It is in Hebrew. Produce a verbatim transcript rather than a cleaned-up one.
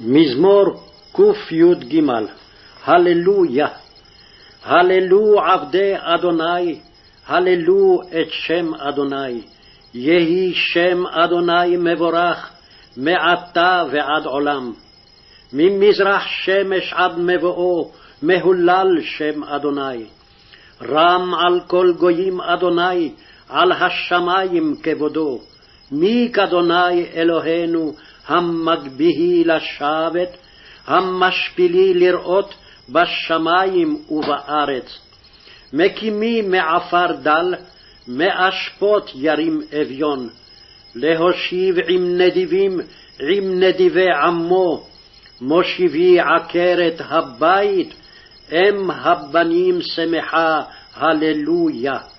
מזמור קי"ג. הללויה. הללו עבדי אדוני, הללו את שם אדוני. יהי שם אדוני מבורך מעתה ועד עולם. ממזרח שמש עד מבואו מהולל שם אדוני. רם על כל גויים אדוני, על השמים כבודו. מי כאדוני אלוהינו, המגביהי לשבת, המשפילי לראות בשמים ובארץ. מקימי מעפר דל, מאשפות ירים אביון. להושיב עם נדיבים, עם נדיבי עמו. מושיבי עקרת הבית, אם הבנים שמחה, הללויה.